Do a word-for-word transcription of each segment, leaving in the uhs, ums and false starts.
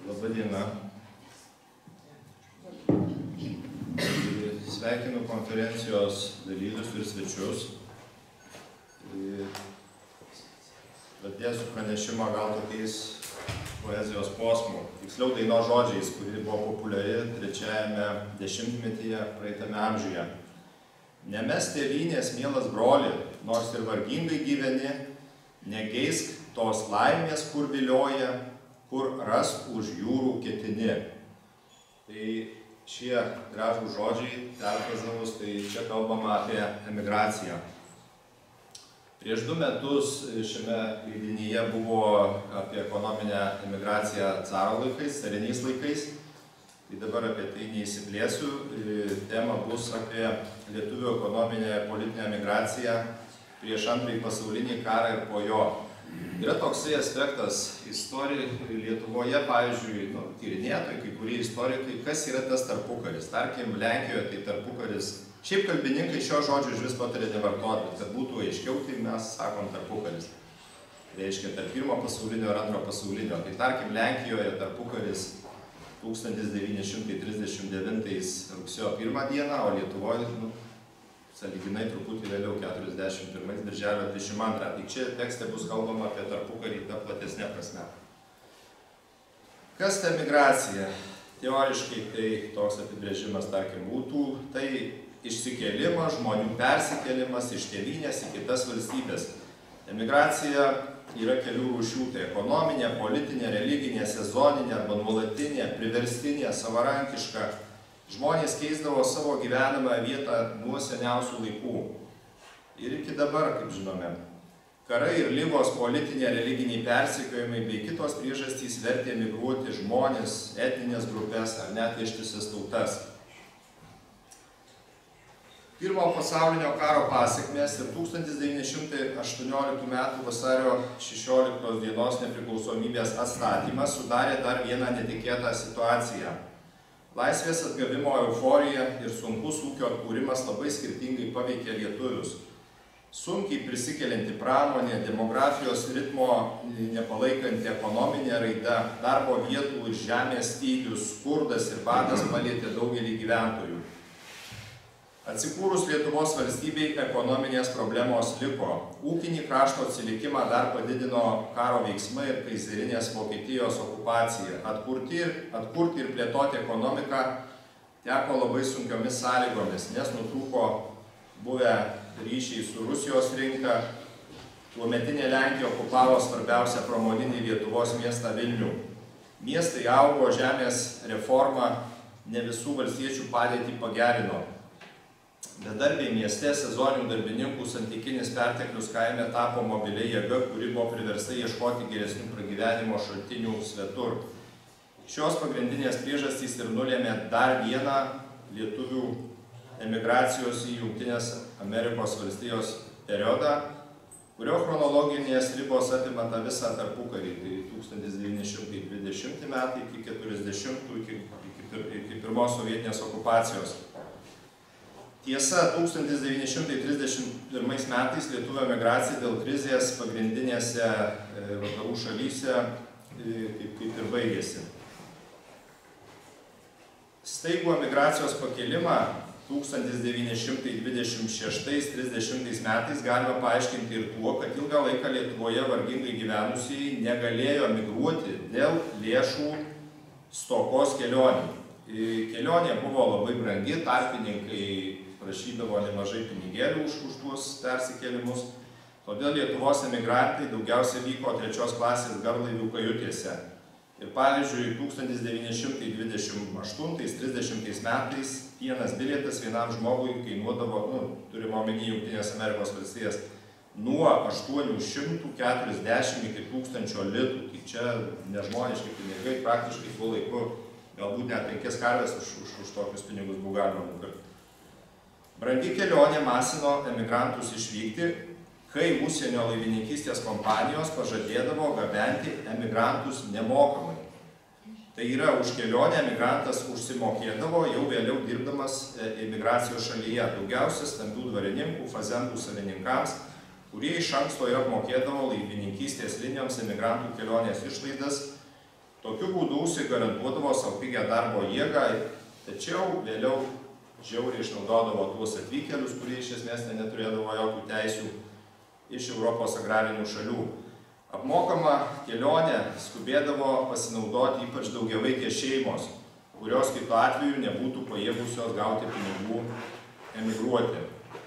Labą dieną. Sveikinu konferencijos dalyvius ir svečius. Pradėsiu pranešimą gal tokiais poezijos posmų. Tiksliau dainos žodžiais, kuri buvo populiari trečiajame dešimtmetyje praeitame amžiuje. Nemes tėvynės, mielas broli, nors ir vargingai gyveni, negeisk tos laimės, kur vilioja, kur ras už jūrų ketini. Tai šie gražūs žodžiai, perfrazavus, tai čia kalbama apie emigraciją. Prieš du metus šiame leidinyje buvo apie ekonominę emigraciją caro laikais, cariniais laikais. Tai dabar apie tai neįsiplėsiu. Tema bus apie lietuvių ekonominę ir politinę emigraciją prieš antrąjį pasaulinį karą ir po jo. Yra toksai aspektas istorijoje Lietuvoje, pavyzdžiui, nu, tyrinėtojai, kai kurie istorikai, kas yra tas tarpukaris. Tarkim, Lenkijoje tai tarpukaris. Šiaip kalbininkai šio žodžio iš vis patarė nevartoti, bet kad būtų aiškiau, tai mes sakom tarpukaris. Reiškia, tarp pirmo pasaulinio ir antro pasaulinio. Tai tarkim, Lenkijoje tarpukaris tūkstantis devyni šimtai trisdešimt devintais rugsėjo pirmą dieną, o Lietuvoje, nu, sąlyginai truputį vėliau, keturiasdešimt pirmais birželio dvidešimt antrą. Tai čia tekste bus kalbama apie tarpukarį tą platesnę prasme. Kas ta emigracija? Teoriškai tai toks apibrėžimas, tarkim, būtų, tai išsikėlimas, žmonių persikėlimas iš tėvynės į kitas valstybės. Emigracija yra kelių rūšių, tai ekonominė, politinė, religinė, sezoninė arba nuolatinė, priverstinė, savarankiška. Žmonės keisdavo savo gyvenamą vietą nuo seniausių laikų. Ir iki dabar, kaip žinome, karai ir ligos, politinė, religiniai persekiojimai bei kitos priežastys vertė emigruoti žmonės, etninės grupės ar net ištisas tautas. Pirmo pasaulinio karo pasekmės ir tūkstantis devyni šimtai aštuonioliktų metų vasario šešioliktos dienos nepriklausomybės atstatymas sudarė dar vieną netikėtą situaciją. Laisvės atgavimo euforija ir sunkus ūkio atkūrimas labai skirtingai paveikė lietuvius. Sunkiai prisikelianti pramonė, demografijos ritmo nepalaikanti ekonominė raida, darbo vietų ir žemės stygius, skurdas ir badas palietė daugelį gyventojų. Atsikūrus Lietuvos valstybei ekonominės problemos liko. Ūkinį krašto atsilikimą dar padidino karo veiksmai ir kaizerinės Vokietijos okupacija. Atkurti ir, atkurti ir plėtoti ekonomiką teko labai sunkiomis sąlygomis, nes nutrūko buvę ryšiai su Rusijos rinka. Tuometinė Lenkija okupavo svarbiausią pramoninį Lietuvos miestą Vilnių. Miestai augo, žemės reforma ne visų valstiečių padėtį pagerino. Bedarbiai mieste, sezoninių darbininkų santykinis perteklius kaime tapo mobiliai jėga, kuri buvo priversta ieškoti geresnių pragyvenimo šaltinių svetur. Šios pagrindinės priežastys ir nulėmė dar vieną lietuvių emigracijos į Jungtinės Amerikos valstijos periodą, kurio chronologinės ribos apima tą visą tarpukarį, tai tūkstantis devyni šimtai dvidešimti metai iki keturiasdešimtų, iki, iki, iki pirmos sovietinės okupacijos. Tiesa, tūkstantis devyni šimtai trisdešimt pirmais metais lietuvių emigracija dėl krizės pagrindinėse vakarų šalyse kaip, kaip ir baigėsi. Staigų emigracijos pakelimą tūkstantis devyni šimtai dvidešimt šeštais trisdešimtais metais galima paaiškinti ir tuo, kad ilgą laiką Lietuvoje vargingai gyvenusieji negalėjo emigruoti dėl lėšų stokos kelionių. Kelionė buvo labai brangi, tarpininkai prašydavo nemažai pinigėlių už, už tuos persikėlimus, todėl Lietuvos emigrantai daugiausia vyko trečios klasės garlaivių kajutėse. Ir pavyzdžiui, tūkstantis devyni šimtai dvidešimt aštuntais trisdešimtais metais vienas bilietas vienam žmogui kainuodavo, nu, turime omeny Jungtinės Amerikos valstijas, nuo aštuonių šimtų keturiasdešimt iki tūkstančio litų. Tai čia nežmoniški pinigai, praktiškai tuo laiku galbūt net penkias karves už, už, už tokius pinigus buvo galima nupirkti. Brangi kelionė masino emigrantus išvykti, kai užsienio laivininkystės kompanijos pažadėdavo gabenti emigrantus nemokamai. Tai yra, už kelionę emigrantas užsimokėdavo jau vėliau dirbdamas emigracijos šalyje. Daugiausia stambių dvarininkų, fazendų savininkams, kurie iš anksto ir apmokėdavo laivininkystės linijoms emigrantų kelionės išlaidas. Tokiu būdu užsigarantuodavo savo pigią darbo jėgą, tačiau vėliau žiauriai išnaudodavo tuos atvykėlius, kurie iš esmės neturėdavo jokių teisių iš Europos agrarinių šalių. Apmokama kelionė skubėdavo pasinaudoti ypač daugiavaikės šeimos, kurios kitu atveju nebūtų pajėgusios gauti pinigų emigruoti.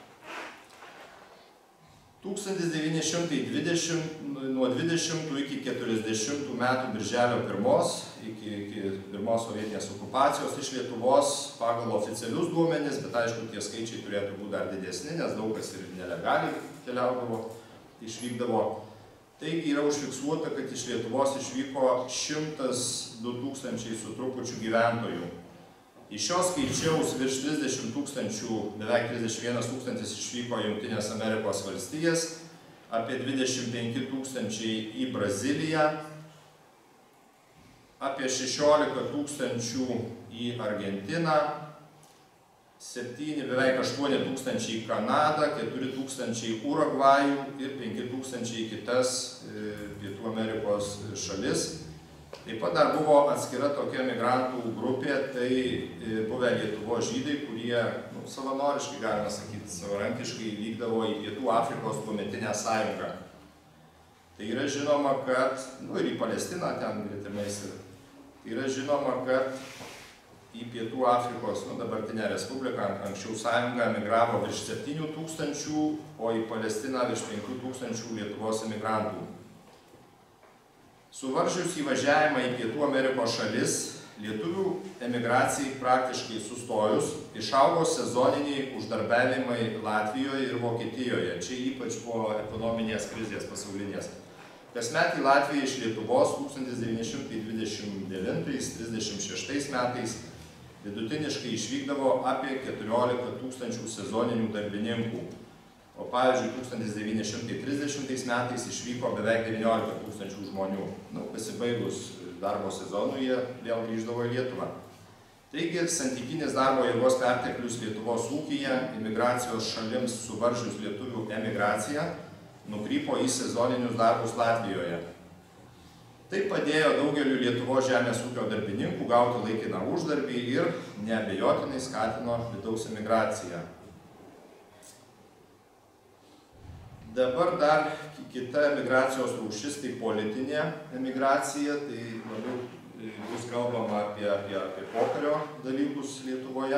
tūkstantis devyni šimtai dvidešimt, nuo dvidešimtų iki keturiasdešimtų metų birželio pirmos, iki, iki pirmos sovietinės okupacijos iš Lietuvos pagal oficialius duomenis, bet aišku, tie skaičiai turėtų būti dar didesni, nes daug kas ir nelegaliai keliaudavo, išvykdavo. Taigi yra užfiksuota, kad iš Lietuvos išvyko šimtas du tūkstančiai su trupučiu gyventojų. Iš šios skaičiaus virš trisdešimt tūkstančių, beveik trisdešimt vienas tūkstantis išvyko į Jungtines Amerikos valstijas, apie dvidešimt penki tūkstančiai į Braziliją, apie šešiolika tūkstančių į Argentiną, septyni, beveik aštuoni tūkstančiai į Kanadą, keturi tūkstančiai į Urugvajų ir penki tūkstančiai į kitas Pietų Amerikos šalis. Taip pat dar buvo atskira tokia migrantų grupė, tai buvę Lietuvos žydai, kurie nu, savanoriškai, galima sakyti, savarankiškai vykdavo į Pietų Afrikos tuometinę sąjungą. Tai yra žinoma, kad, nu ir į Palestiną ten gretimais, tai yra žinoma, kad į Pietų Afrikos, nu dabartinę Respubliką, anksčiau sąjungą emigravo virš septynių tūkstančių, o į Palestiną virš penkių tūkstančių Lietuvos emigrantų. Suvaržžius įvažiavimą į Pietų Amerikos šalis, lietuvių emigracijai praktiškai sustojus, išaugo sezoniniai uždarbiavimai Latvijoje ir Vokietijoje, čia ypač po ekonominės krizės pasaulinės. Kasmet į Latviją iš Lietuvos tūkstantis devyni šimtai dvidešimt devintais trisdešimt šeštais metais vidutiniškai išvykdavo apie keturiolika tūkstančių sezoninių darbininkų. O pavyzdžiui, tūkstantis devyni šimtai trisdešimtais metais išvyko beveik devyniolika tūkstančių žmonių. Nu, pasibaigus darbo sezonui jie vėl grįždavo į Lietuvą. Taigi, santykinis darbo jėgos perteklius Lietuvos ūkyje, imigracijos šalims suvaržžius lietuvių emigraciją, nukrypo į sezoninius darbus Latvijoje. Tai padėjo daugeliu Lietuvos žemės ūkio darbininkų gauti laikiną uždarbį ir neabejotinai skatino vidaus emigraciją. Dabar dar kita emigracijos rūšis, tai politinė emigracija, tai labiau bus kalbama apie, apie, apie pokario dalykus Lietuvoje.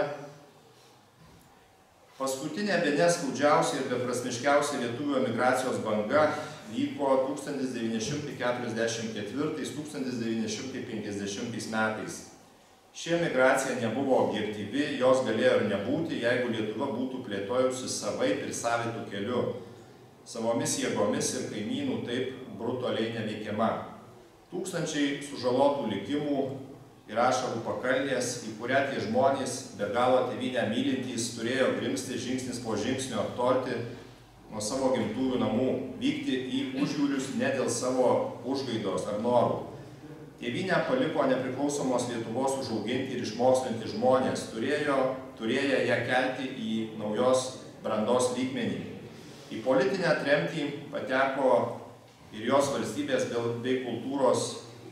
Paskutinė bene skaudžiausia ir beprasmiškiausia lietuvių emigracijos banga vyko tūkstantis devyni šimtai keturiasdešimt ketvirtais - tūkstantis devyni šimtai penkiasdešimtais metais. Ši emigracija nebuvo objektyvi, jos galėjo ir nebūti, jeigu Lietuva būtų plėtojusi savaip ir savitų keliu, savomis jėgomis ir kaimynų taip brutaliai neveikiama. Tūkstančiai sužalotų likimų ir ašarų pakalnės, į kurią tie žmonės, be galo tėvynę mylintys, turėjo grimzti žingsnis po žingsnio attorti nuo savo gimtųjų namų, vykti į užjūrius ne dėl savo užgaidos ar norų. Tėvynę paliko nepriklausomos Lietuvos užauginti ir išmokslinti žmonės, turėjo, turėjo ją kelti į naujos brandos lygmenį. Į politinę tremtį pateko ir jos valstybės bei kultūros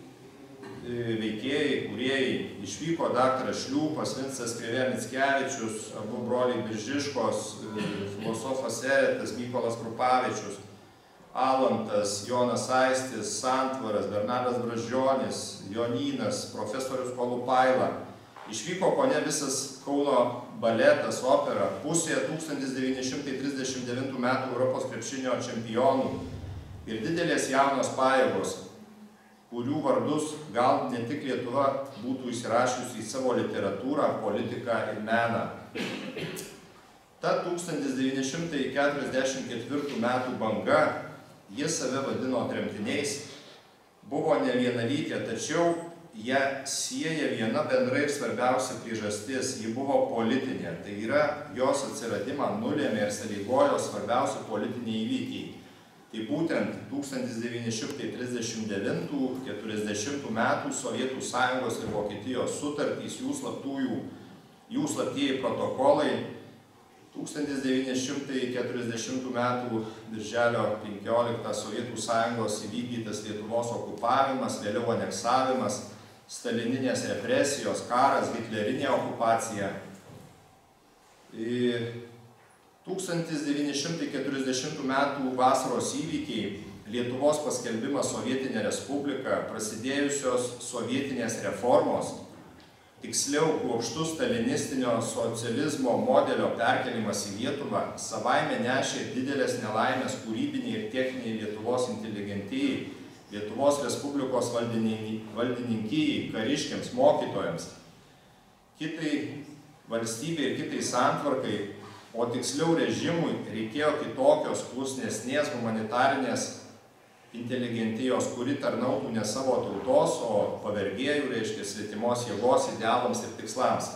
veikėjai, kūrėjai. Išvyko daktaras Šliūpas, Vincas Krėvė Mickevičius, abu broliai Biržiškos, filosofas Eretas, Mykolas Krupavičius, Alantas, Jonas Aistis, Santvaras, Bernardas Brazdžionis, Jonynas, profesorius Kolupaila. Išvyko kone visas Kauno baletas, opera, pusė tūkstantis devyni šimtai trisdešimt devintų metų Europos krepšinio čempionų ir didelės jaunos pajėgos, kurių vardus gal ne tik Lietuva būtų įsirašiusi į savo literatūrą, politiką ir meną. Ta tūkstantis devyni šimtai keturiasdešimt ketvirtų metų banga, jie save vadino tremtiniais, buvo ne vienalytė, tačiau ją sieja viena bendra ir svarbiausia priežastis, ji buvo politinė, tai yra jos atsiradimą nulėmė ir sąlygojo svarbiausi politiniai įvykiai. Tai būtent tūkstantis devyni šimtai trisdešimt devintų keturiasdešimtų metų Sovietų Sąjungos ir Vokietijos sutartys, jų slaptųjų, jų slaptieji protokolai, tūkstantis devyni šimtai keturiasdešimtų metų birželio penkioliktą Sovietų Sąjungos įvykdytas Lietuvos okupavimas, vėliau aneksavimas, stalininės represijos, karas, hitlerinė okupacija. tūkstantis devyni šimtai keturiasdešimtų metų vasaros įvykiai, Lietuvos paskelbimas Sovietinė Respublika, prasidėjusios sovietinės reformos, tiksliau kruopštus stalinistinio socializmo modelio perkelimas į Lietuvą, savaime nešė didelės nelaimės kūrybiniai ir techniniai Lietuvos inteligentijai, Lietuvos Respublikos valdininkijai, kariškiams, mokytojams, kitai valstybei ir kitai santvarkai, o tiksliau režimui reikėjo kitokios klusnesnės humanitarinės inteligentijos, kuri tarnautų ne savo tautos, o pavergėjų, reiškia, svetimos jėgos idealams ir tikslams.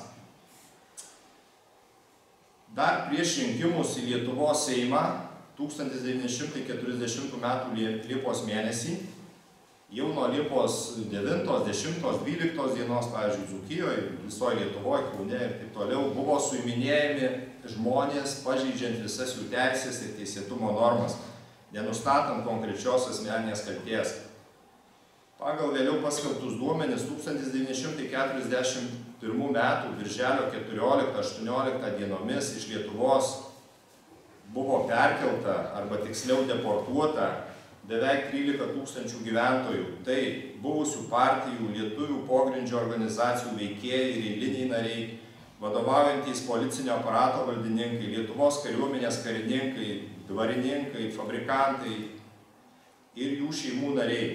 Dar prieš rinkimus į Lietuvos Seimą tūkstantis devyni šimtai keturiasdešimtų metų Liepos mėnesį, jau nuo Liepos devintos, dešimtos, dvyliktos dienos, pavyzdžiui, Dzūkijoje, visoje Lietuvoje, Kaune ir taip toliau, buvo suiminėjami žmonės, pažeidžiant visas jų teisės ir teisėtumo normas, nenustatant konkrečios asmeninės kaltės. Pagal vėliau paskelbtus duomenis tūkstantis devyni šimtai keturiasdešimt pirmų metų birželio keturioliktą aštuonioliktą dienomis iš Lietuvos buvo perkelta arba tiksliau deportuota beveik trylika tūkstančių gyventojų. Tai buvusių partijų, lietuvių pogrindžio organizacijų veikėjai ir eiliniai nariai, vadovaujantys policinio aparato valdininkai, Lietuvos kariuomenės karininkai, dvarininkai, fabrikantai ir jų šeimų nariai.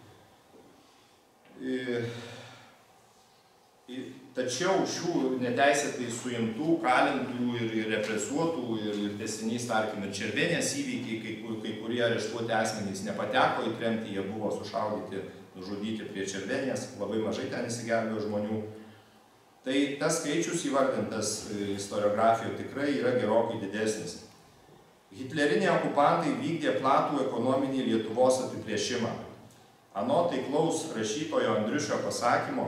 Tačiau šių neteisėtai suimtų, kalintų ir represuotų ir tęsinys, tarkim, ir Červenės įvykiai, kai, kai kurie areštuoti asmenys nepateko į tremtį, jie buvo sušaudyti, nužudyti prie Červenės, labai mažai ten įsigelbėjo žmonių. Tai tas skaičius įvardintas istoriografijoje tikrai yra gerokai didesnis. Hitleriniai okupantai vykdė platų ekonominį Lietuvos apiplėšimą. Anot taiklaus rašytojo Andriušio pasakymo,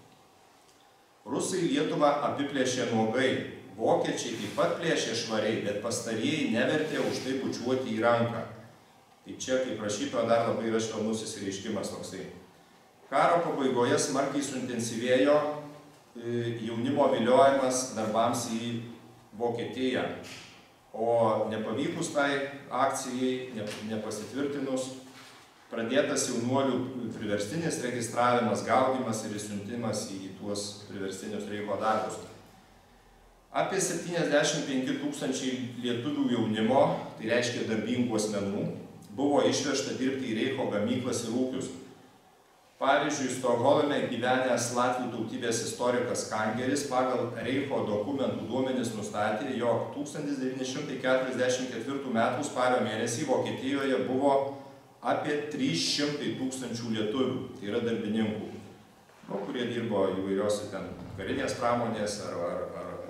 rusai Lietuvą apiplėšė nuogai, vokiečiai taip pat plėšė švariai, bet pastarieji nevertė už tai bučiuoti į ranką. Tai čia, kaip rašytojo, dar labai yra švelnus įsireiškimas toksai. Karo pabaigoje smarkiai suintensyvėjo jaunimo viliojimas darbams į Vokietiją. O nepavykus tai akcijai, nepasitvirtinus, pradėtas jaunuolių priverstinis registravimas, gaudymas ir išsiuntimas į tuos priverstinius Reicho darbus. Apie septyniasdešimt penki tūkstančiai lietuvių jaunimo, tai reiškia darbingų asmenų, buvo išvežta dirbti į Reicho gamyklas ir ūkius. Pavyzdžiui, Stokholme gyvenęs latvių tautybės istorikas Kangeris pagal Reicho dokumentų duomenis nustatė, jog tūkstantis devyni šimtai keturiasdešimt ketvirtų metų spalio mėnesį Vokietijoje buvo apie trys šimtai tūkstančių lietuvių, tai yra darbininkų, nu, kurie dirbo įvairiose ten karinės pramonės ar, ar,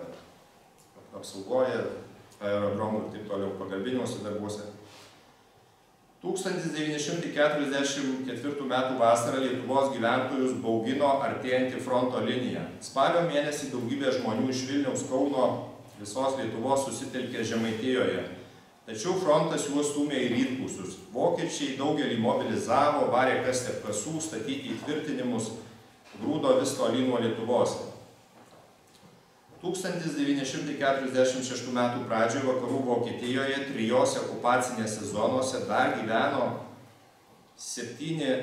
ar apsaugoje, aerodromų ir taip toliau, pagalbiniuose darbuose. tūkstantis devyni šimtai keturiasdešimt ketvirtų metų vasarą Lietuvos gyventojus baugino artėjanti fronto linija. Spalio mėnesį daugybė žmonių iš Vilniaus, Kauno, visos Lietuvos susitelkė Žemaitijoje. Tačiau frontas juos stūmė į rytpusius. Vokiečiai daugelį mobilizavo, varė kasti apkasų, statyti įtvirtinimus, grūdo vis tolyn nuo Lietuvos. tūkstantis devyni šimtai keturiasdešimt šeštų metų pradžioje vakarų Vokietijoje trijose okupacinėse zonose dar gyveno septyni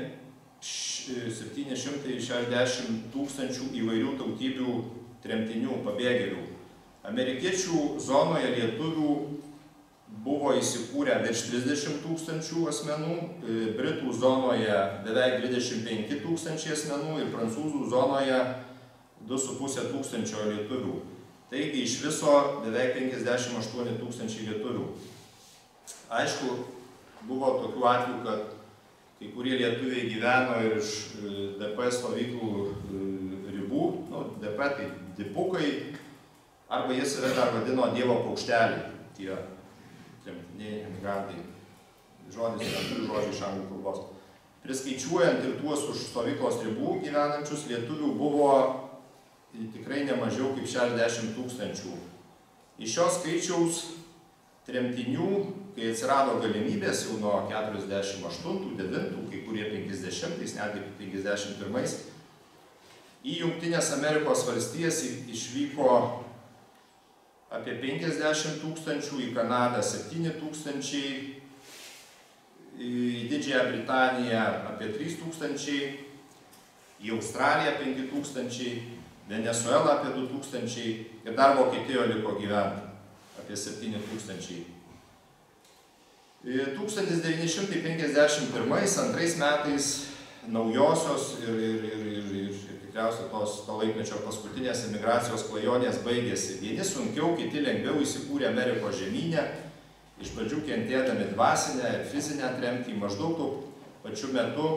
šimtai šešiasdešimt tūkstančių įvairių tautybių tremtinių, pabėgėlių. Amerikiečių zonoje lietuvių buvo įsikūrę virš trisdešimt tūkstančių asmenų, Britų zonoje beveik dvidešimt penki tūkstančiai asmenų ir prancūzų zonoje du su puse tūkstančio lietuvių. Taigi iš viso beveik penkiasdešimt aštuoni tūkstančiai lietuvių. Aišku, buvo tokių atvejų, kad kai kurie lietuviai gyveno ir iš D P stovyklų ribų, nu, D P tai dipukai, arba jis save dar vadino Dievo paukšteliai, tie tremtiniai emigrantai. Žodis yra turiu žodžiai iš anglų kalbos. Priskaičiuojant ir tuos už stovyklos ribų gyvenančius lietuvių buvo tikrai nemažiau kaip šešiasdešimt tūkstančių. Iš šios skaičiaus tremtinių, kai atsirado galimybės jau nuo keturiasdešimt aštuntų, devintų, kai kurie penkiasdešimtais, netgi penkiasdešimt pirmais, Į Jungtines Amerikos valstijas išvyko apie penkiasdešimt tūkstančių, į Kanadą septyni tūkstančiai, į Didžiąją Britaniją apie trys tūkstančiai, į Australiją penki tūkstančiai, Venezuelą apie du tūkstančiai ir dar Vokietijoje liko gyventi apie septyni tūkstančiai. tūkstantis devyni šimtai penkiasdešimt pirmais antrais metais naujosios ir, ir, ir, ir, ir, ir tikriausiai tos to laikmečio paskutinės emigracijos klajonės baigėsi. Vieni sunkiau, kiti lengviau įsikūrė Amerikos žemyne, iš pradžių kentėdami dvasinę ir fizinę tremtį, maždaug tuo pačiu metu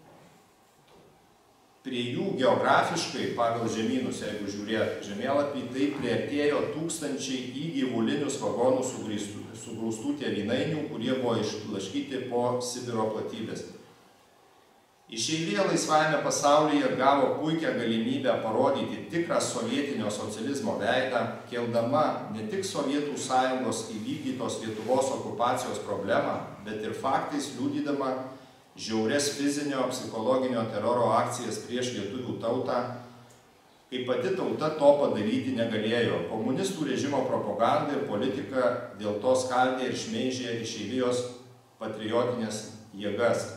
prie jų geografiškai pagal žemynus, jeigu žiūrėt žemėlapį, tai priartėjo tūkstančiai į gyvulinius vagonus sugrūstų tėvynainių, kurie buvo išblaškyti po Sibiro platybės. Išeivija laisvajame pasaulyje gavo puikią galimybę parodyti tikrą sovietinio socializmo veidą, keldama ne tik Sovietų sąjungos įvykdytos Lietuvos okupacijos problemą, bet ir faktais liudydama žiaurias fizinio, psichologinio teroro akcijas prieš lietuvių tautą, kai pati tauta to padaryti negalėjo. Komunistų režimo propaganda ir politika dėl to skaldė ir šmeižė išeivijos patriotinės jėgas.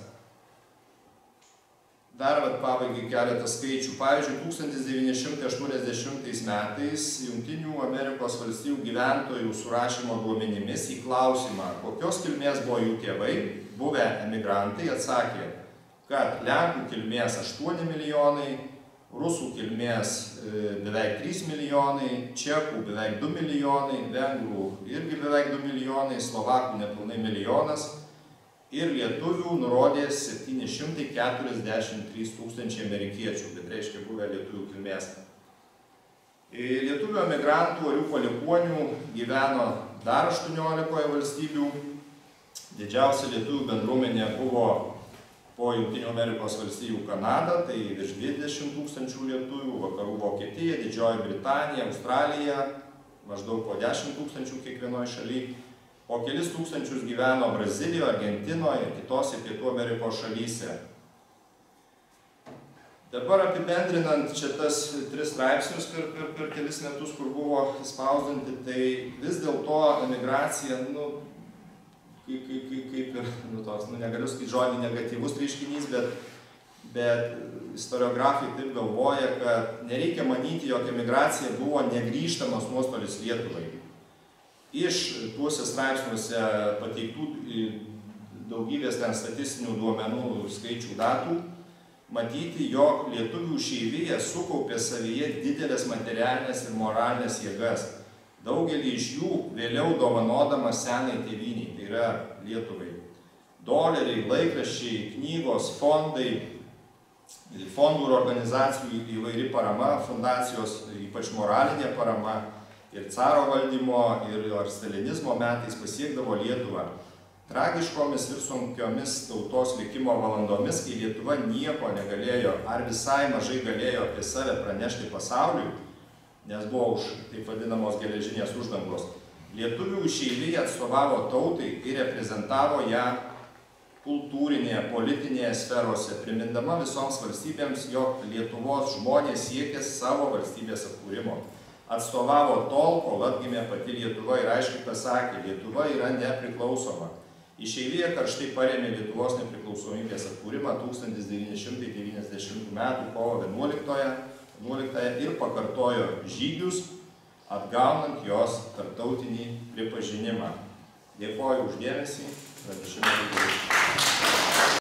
Dar vat pabaigai keletą skaičių. Pavyzdžiui, tūkstantis devyni šimtai aštuoniasdešimtais metais Jungtinių Amerikos valstijų gyventojų surašymo duomenimis į klausimą, kokios kilmės buvo jų tėvai, buvę emigrantai, atsakė, kad lenkų kilmės aštuoni milijonai, rusų kilmės beveik trys milijonai, čekų beveik du milijonai, vengrų irgi beveik du milijonai, slovakų nepilnai milijonas ir lietuvių nurodė septyni šimtai keturiasdešimt trys tūkstančiai amerikiečių, bet reiškia buvę lietuvių kilmės. Lietuvių emigrantų ar jų palikuonių gyveno dar aštuoniolikoje valstybių. Didžiausia lietuvių bendruomenė buvo po Jungtinių Amerikos valstijų Kanada, tai virš dvidešimt tūkstančių lietuvių, vakarų Vokietija, Didžioji Britanija, Australija, maždaug po dešimt tūkstančių kiekvienoje šalyje. O kelis tūkstančius gyveno Brazilijoje, Argentinoje ir kitose Pietų Amerikos šalyse. Dabar apibendrinant čia tas tris straipsnius per, per, per kelis metus, kur buvo spausdinti, tai vis dėlto emigracija, nu, kaip, kaip, kaip ir, nu, toks, nu, negaliu sakyti žodį negatyvus reiškinys, bet, bet istoriografai taip galvoja, kad nereikia manyti, jog emigracija buvo negrįžtamas nuostolis Lietuvai. Iš tuose straipsniuose pateiktų daugybės ten statistinių duomenų skaičių datų, matyti, jog lietuvių išeivija sukaupė savyje didelės materialinės ir moralinės jėgas. Daugelį iš jų vėliau dovanodama senai tėvynei, tai yra Lietuvai. Doleriai, laikraščiai, knygos, fondai, fondų ir organizacijų įvairi parama, fundacijos, ypač moralinė parama, ir caro valdymo, ir ar stalinizmo metais pasiekdavo Lietuvą. Tragiškomis ir sunkiomis tautos likimo valandomis, kai Lietuva nieko negalėjo, ar visai mažai galėjo apie save pranešti pasauliui, nes buvo už taip vadinamos geležinės uždangos. Lietuvių išeivija atstovavo tautai ir reprezentavo ją kultūrinėje, politinėje sferose, primindama visoms valstybėms, jog Lietuvos žmonės siekė savo valstybės atkūrimo. Atstovavo tol, kol atgimė pati Lietuva ir aiškiai pasakė, Lietuva yra nepriklausoma. Išeivija karštai parėmė Lietuvos nepriklausomybės atkūrimą tūkstantis devyni šimtai devyniasdešimtų metų kovo vienuoliktąją ir pakartojo žygius, atgaunant jos tarptautinį pripažinimą. Dėkoju už dėmesį.